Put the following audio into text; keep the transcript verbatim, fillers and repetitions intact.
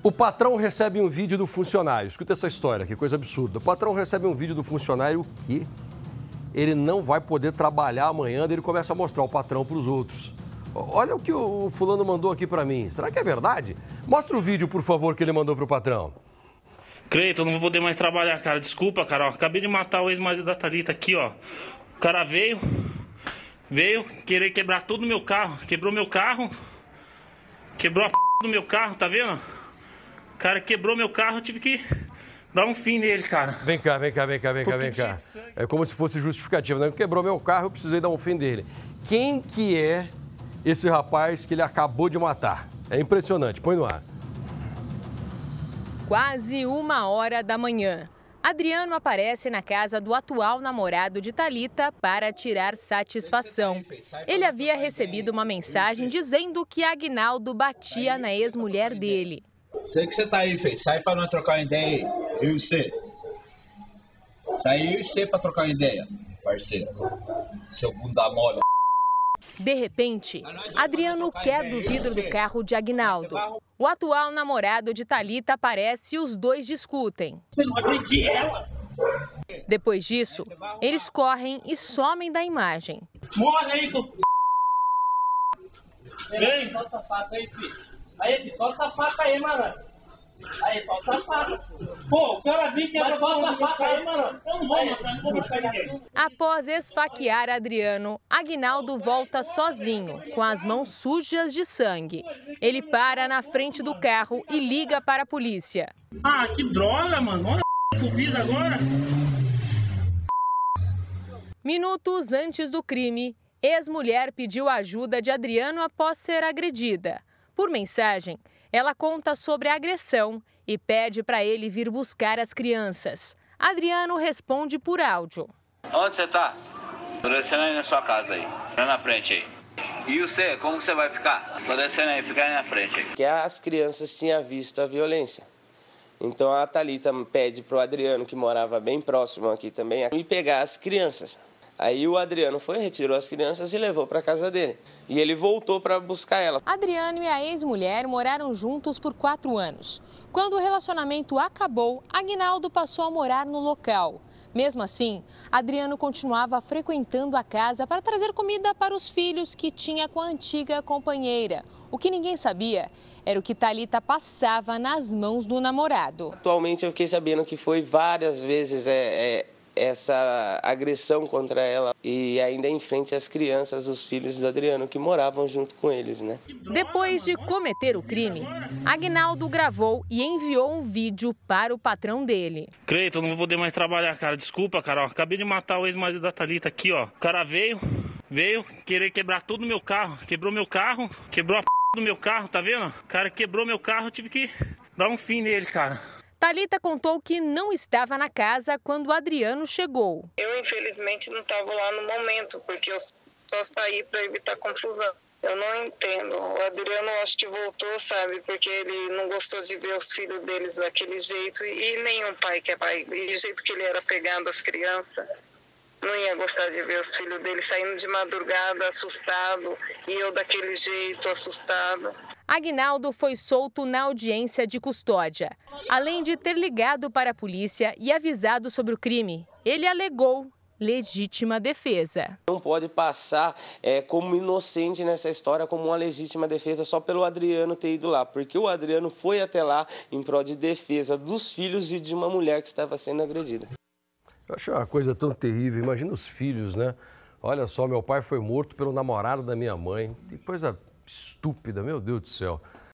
O patrão recebe um vídeo do funcionário. Escuta essa história, que coisa absurda. O patrão recebe um vídeo do funcionário que ele não vai poder trabalhar amanhã, daí ele começa a mostrar o patrão para os outros. Olha o que o fulano mandou aqui para mim. Será que é verdade? Mostra o vídeo, por favor, que ele mandou pro patrão. Cleiton, não vou poder mais trabalhar, cara. Desculpa, cara. Ó, acabei de matar o ex-marido da Thalita aqui, ó. O cara veio, veio querer quebrar todo o meu carro. Quebrou meu carro. Quebrou a p do meu carro, tá vendo? O cara quebrou meu carro, eu tive que dar um fim nele, cara. Vem cá, vem cá, vem cá, vem cá, vem cá. É como se fosse justificativo, né? Quebrou meu carro, eu precisei dar um fim dele. Quem que é esse rapaz que ele acabou de matar? É impressionante, põe no ar. Quase uma hora da manhã. Adriano aparece na casa do atual namorado de Thalita para tirar satisfação. Ele havia recebido uma mensagem dizendo que Aguinaldo batia na ex-mulher dele. Sei que você tá aí, Fê. Sai pra nós trocar uma ideia aí. Eu e você. Sai eu e você pra trocar uma ideia, parceiro. Seu bunda mole. De repente, Adriano quebra o vidro do carro de Aguinaldo. O atual namorado de Thalita aparece e os dois discutem. Você não acredita ela? Depois disso, eles correm e somem da imagem. Morre aí, seu p... Vem, solta a faca aí, filho. Aí, filho, solta a faca aí, mano. Aí, solta a faca. Pô, o cara viu que Mas solta a faca aí, mano. Eu não vou matar, não vou matar ninguém. Após esfaquear Adriano, Aguinaldo volta sozinho, com as mãos sujas de sangue. Ele para na frente do carro e liga para a polícia. Ah, que droga, mano. Olha o que eu fiz agora. Minutos antes do crime, ex-mulher pediu ajuda de Adriano após ser agredida. Por mensagem, ela conta sobre a agressão e pede para ele vir buscar as crianças. Adriano responde por áudio. Onde você tá? Tô descendo aí na sua casa aí. Vai na frente aí. E você, como que você vai ficar? Tô descendo aí, fica aí na frente aí. Que as crianças tinham visto a violência. Então a Thalita pede pro Adriano, que morava bem próximo aqui também, ir pegar as crianças. Aí o Adriano foi, retirou as crianças e levou para casa dele. E ele voltou para buscar ela. Adriano e a ex-mulher moraram juntos por quatro anos. Quando o relacionamento acabou, Aguinaldo passou a morar no local. Mesmo assim, Adriano continuava frequentando a casa para trazer comida para os filhos que tinha com a antiga companheira. O que ninguém sabia era o que Thalita passava nas mãos do namorado. Atualmente eu fiquei sabendo que foi várias vezes é, é, essa agressão contra ela e ainda em frente às crianças, os filhos do Adriano, que moravam junto com eles, né? Depois de cometer o crime, Aguinaldo gravou e enviou um vídeo para o patrão dele. Cleiton, não vou poder mais trabalhar, cara. Desculpa, cara. Ó, acabei de matar o ex-marido da Thalita aqui, ó. O cara veio, veio querer quebrar todo o meu carro. Quebrou meu carro, quebrou a p do meu carro, tá vendo? O cara quebrou meu carro, eu tive que dar um fim nele, cara. Thalita contou que não estava na casa quando Adriano chegou. Eu, infelizmente, não estava lá no momento, porque eu só saí para evitar confusão. Eu não entendo. O Adriano, acho que voltou, sabe, porque ele não gostou de ver os filhos deles daquele jeito, e nenhum pai que é pai. E do jeito que ele era pegando as crianças, não ia gostar de ver os filhos dele saindo de madrugada, assustado, e eu daquele jeito, assustado. Aguinaldo foi solto na audiência de custódia. Além de ter ligado para a polícia e avisado sobre o crime, ele alegou legítima defesa. Não pode passar é, como inocente nessa história, como uma legítima defesa, só pelo Adriano ter ido lá. Porque o Adriano foi até lá em prol de defesa dos filhos e de uma mulher que estava sendo agredida. Eu acho uma coisa tão terrível. Imagina os filhos, né? Olha só, meu pai foi morto pelo namorado da minha mãe. Que coisa estúpida, meu Deus do céu.